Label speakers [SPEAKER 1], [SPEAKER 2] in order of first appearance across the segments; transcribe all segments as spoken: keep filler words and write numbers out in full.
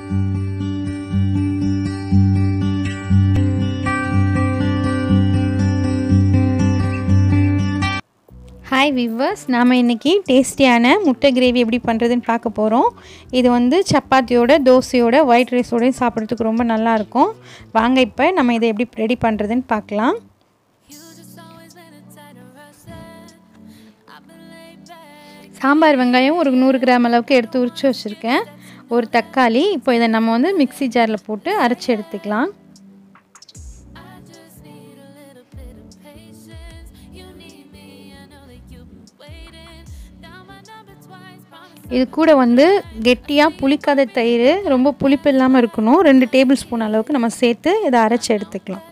[SPEAKER 1] Hi viewers, நாம இன்னைக்கு டேஸ்டியான முட்டை கிரேவி எப்படி பண்றதுன்னு பார்க்க போறோம். இது வந்து சப்பாத்தியோட, தோசையோட, ஒயிட் ரைஸோட சாப்பிடுறதுக்கு ரொம்ப நல்லா இருக்கும். வாங்க இப்போ நம்ம இதை எப்படி ரெடி பண்றதுன்னு பார்க்கலாம். சாம்பார் வெங்காயம் ஒரு நூறு கிராம் அளவுக்கு எடுத்து உரிச்சு வச்சிருக்கேன். ஒரு தக்காளி, இப்போ இதை நம்ம வந்து மிக்ஸி ஜார்ல போட்டு அரைச்சு எடுத்துக்கலாம். இது கூட வந்து கெட்டியா புளிக்காத தயிர், ரொம்ப புளிப்பு இல்லாம இருக்கணும், ரெண்டு டேபிள் ஸ்பூன் அளவுக்கு நம்ம சேர்த்து இதை அரைச்சு எடுத்துக்கலாம்.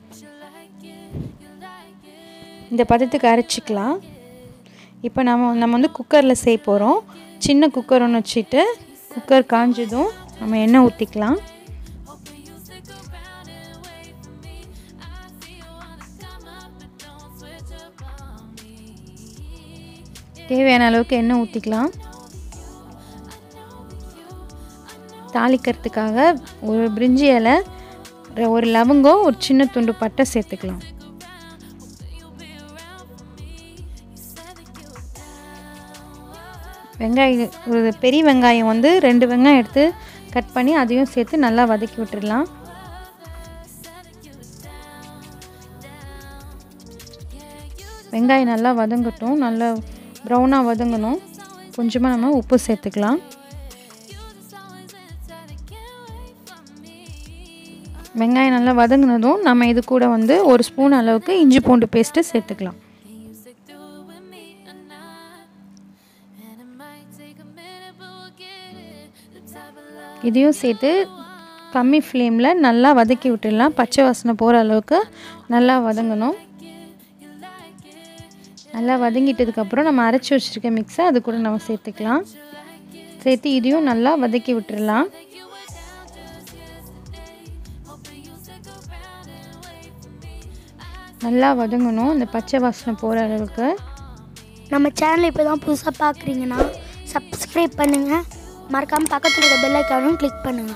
[SPEAKER 1] இந்த பதத்துக்கு அரைச்சிக்கலாம். இப்போ நம்ம நம்ம வந்து குக்கரில் செய்ய போகிறோம். சின்ன குக்கர் ஒன்று வச்சுட்டு குக்கர் காஞ்சதும் நம்ம எண்ணெய் ஊற்றிக்கலாம். தேவையான அளவுக்கு எண்ணெய் ஊற்றிக்கலாம். தாளிக்கிறதுக்காக ஒரு பிரிஞ்சி இலை, ஒரு லவங்கம், ஒரு சின்ன துண்டு பட்டை சேர்த்துக்கலாம். வெங்காயம், ஒரு பெரிய வெங்காயம் வந்து ரெண்டு வெங்காயம் எடுத்து கட் பண்ணி அதையும் சேர்த்து நல்லா வதக்கி விட்டுடலாம். வெங்காயம் நல்லா வதங்கட்டும், நல்லா ப்ரௌனாக வதங்கணும். கொஞ்சமாக நம்ம உப்பு சேர்த்துக்கலாம். வெங்காயம் நல்லா வதங்கினதும் நம்ம இது கூட வந்து ஒரு ஸ்பூன் அளவுக்கு இஞ்சி பூண்டு பேஸ்ட்டு சேர்த்துக்கலாம். இதையும் சேர்த்து கம்மி ஃப்ளேமில் நல்லா வதக்கி விட்டுடலாம். பச்சை வாசனை போகிற அளவுக்கு நல்லா வதங்கணும். நல்லா வதங்கிட்டதுக்கப்புறம் நம்ம அரைச்சி வச்சுருக்க மிக்ஸை அது கூட நம்ம சேர்த்துக்கலாம். சேர்த்து இதையும் நல்லா வதக்கி விட்டுடலாம். நல்லா வதங்கணும், இந்த பச்சை வாசனை போகிற அளவுக்கு.
[SPEAKER 2] நம்ம சேனல் இப்போ தான் புதுசாக பார்க்குறீங்கன்னா சப்ஸ்கிரைப் பண்ணுங்கள், மறக்காமல் பக்கத்தில் இருக்க பெல் ஐக்கானும் கிளிக் பண்ணுங்கள்.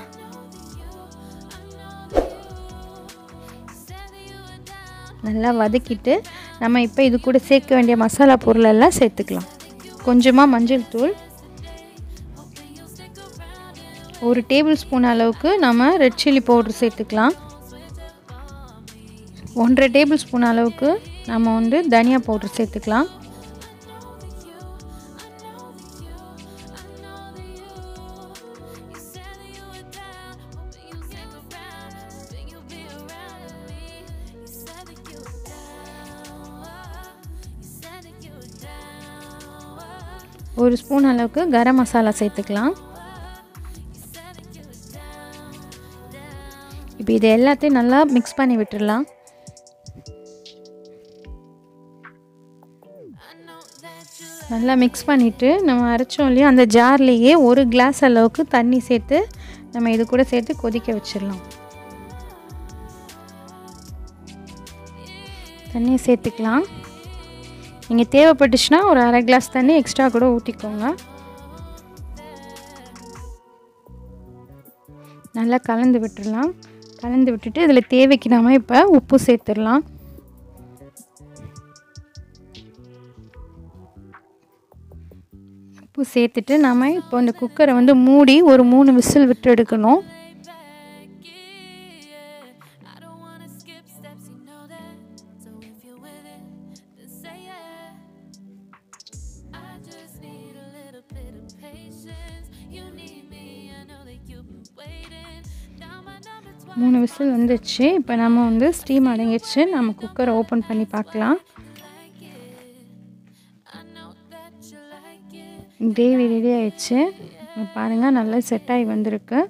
[SPEAKER 1] நல்லா வதக்கிட்டு நம்ம இப்போ இது கூட சேர்க்க வேண்டிய மசாலா பொருளெல்லாம் சேர்த்துக்கலாம். கொஞ்சமாக மஞ்சள் தூள், ஒரு டேபிள் ஸ்பூன் அளவுக்கு நம்ம ரெட் சில்லி பவுடர் சேர்த்துக்கலாம். ஒன்றரை டேபிள் ஸ்பூன் அளவுக்கு நம்ம வந்து தனியா பவுடர் சேர்த்துக்கலாம். ஒரு ஸ்பூன் அளவுக்கு கரம் மசாலா சேர்த்துக்கலாம். இப்போ இது எல்லாத்தையும் நல்லா மிக்ஸ் பண்ணி விட்டுடலாம். நல்லா மிக்ஸ் பண்ணிவிட்டு நம்ம அரைச்சோம் இல்லையா, அந்த ஜார்லேயே ஒரு கிளாஸ் அளவுக்கு தண்ணி சேர்த்து நம்ம இது கூட சேர்த்து கொதிக்க வச்சிடலாம். தண்ணியை சேர்த்துக்கலாம். நீங்கள் தேவைப்பட்டுச்சுன்னா ஒரு அரை கிளாஸ் தண்ணி எக்ஸ்ட்ரா கூட ஊற்றிக்கோங்க. நல்லா கலந்து விட்டுடலாம். கலந்து விட்டுட்டு இதில் தேவைக்கு நாம இப்போ உப்பு சேர்த்துடலாம். உப்பு சேர்த்துட்டு நம்ம இப்போ இந்த குக்கரை வந்து மூடி ஒரு மூணு விசில் விட்டு எடுக்கணும். மூணு விசில் வந்துடுச்சு. இப்போ நம்ம வந்து ஸ்டீம் அடங்கிடுச்சு. நம்ம குக்கரை ஓப்பன் பண்ணி பார்க்கலாம். கிரேவி ரெடி ஆயிடுச்சு. பாருங்கள், நல்லா செட் ஆகி வந்திருக்கு.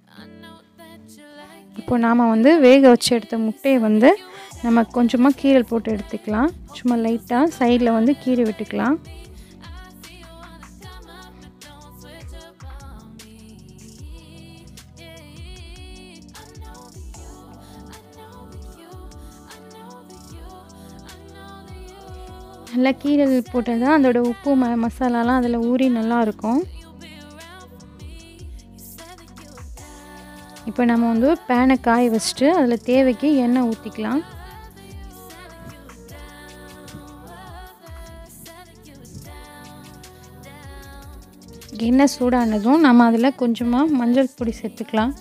[SPEAKER 1] இப்போ நாம் வந்து வேக வச்சு எடுத்த முட்டையை வந்து நம்ம கொஞ்சமாக கீரல் போட்டு எடுத்துக்கலாம். சும்மா லைட்டாக சைடில் வந்து கீரை விட்டுக்கலாம். நல்லா கீரல் போட்டால் தான் அதோட உப்பு ம மசாலாலாம் அதில் ஊறி நல்லாயிருக்கும். இப்போ நம்ம வந்து பேனை காய வச்சுட்டு அதில் தேவைக்கு எண்ணெய் ஊற்றிக்கலாம். எண்ணெய் சூடானதும் நம்ம அதில் கொஞ்சமாக மஞ்சள் பொடி சேர்த்துக்கலாம்.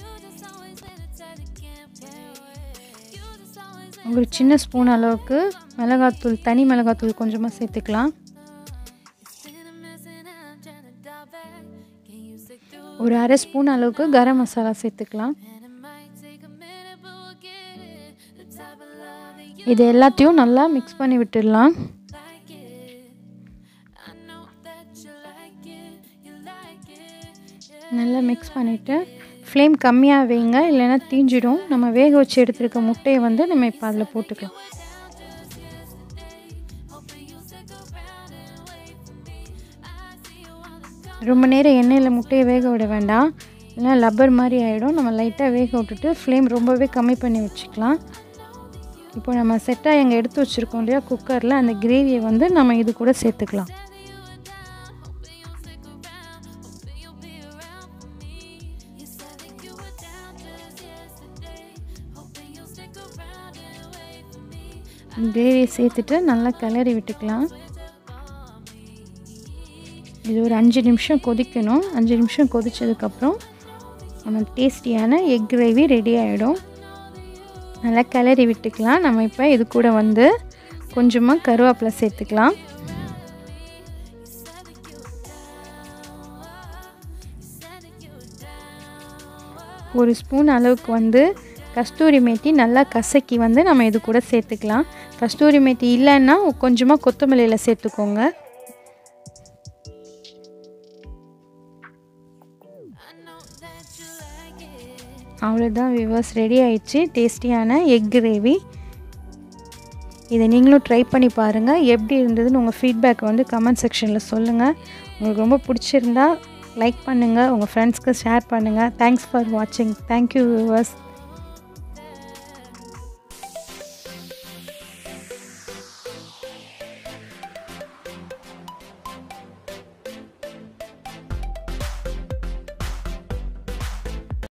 [SPEAKER 1] ஒரு சின்ன ஸ்பூன் அளவுக்கு மிளகாத்தூள், தனி மிளகாத்தூள் கொஞ்சமாக சேர்த்துக்கலாம். ஒரு அரை ஸ்பூன் அளவுக்கு கரம் மசாலா சேர்த்துக்கலாம். இது எல்லாத்தையும் நல்லா மிக்ஸ் பண்ணி விட்டுடலாம். நல்லா மிக்ஸ் பண்ணிவிட்டு ஃப்ளேம் கம்மியாக வைங்க, இல்லைன்னா தீஞ்சிடும். நம்ம வேக வச்சு எடுத்துருக்க முட்டையை வந்து நம்ம இப்போ அதில் போட்டுக்கலாம். ரொம்ப நேரம் எண்ணெயில் முட்டையை வேக விட வேண்டாம், இல்லைன்னா லப்பர் மாதிரி ஆகிடும். நம்ம லைட்டாக வேக விட்டுட்டு ஃப்ளேம் ரொம்பவே கம்மி பண்ணி வச்சுக்கலாம். இப்போ நம்ம செட்டாக எங்கே எடுத்து வச்சுருக்கோம் இல்லையா குக்கரில், அந்த கிரேவியை வந்து நம்ம இது கூட சேர்த்துக்கலாம். கிரேவியை சேர்த்துட்டு நல்லா கிளறி விட்டுக்கலாம். இது ஒரு அஞ்சு நிமிஷம் கொதிக்கணும். அஞ்சு நிமிஷம் கொதித்ததுக்கப்புறம் நம்ம டேஸ்டியான எக் கிரேவி ரெடி ஆகிடும். நல்லா கிளறி விட்டுக்கலாம். நம்ம இப்போ இது கூட வந்து கொஞ்சமாக கருவேப்பிலை சேர்த்துக்கலாம். ஒரு ஸ்பூன் அளவுக்கு வந்து கஸ்தூரி மேத்தி நல்லா கசக்கி வந்து நம்ம இது கூட சேர்த்துக்கலாம். கஸ்தூரி மேத்தி இல்லைன்னா கொஞ்சமாக கொத்தமல்லியில் சேர்த்துக்கோங்க. அவ்வளோதான் வியூவர்ஸ், ரெடி ஆயிடுச்சு டேஸ்டியான எக் கிரேவி. இதை நீங்களும் ட்ரை பண்ணி பாருங்கள். எப்படி இருந்ததுன்னு உங்கள் ஃபீட்பேக் வந்து கமெண்ட் செக்ஷனில் சொல்லுங்கள். உங்களுக்கு ரொம்ப பிடிச்சிருந்தா லைக் பண்ணுங்கள், உங்கள் ஃப்ரெண்ட்ஸ்க்கு ஷேர் பண்ணுங்கள். தேங்க்ஸ் ஃபார் வாட்சிங். Thank you viewers.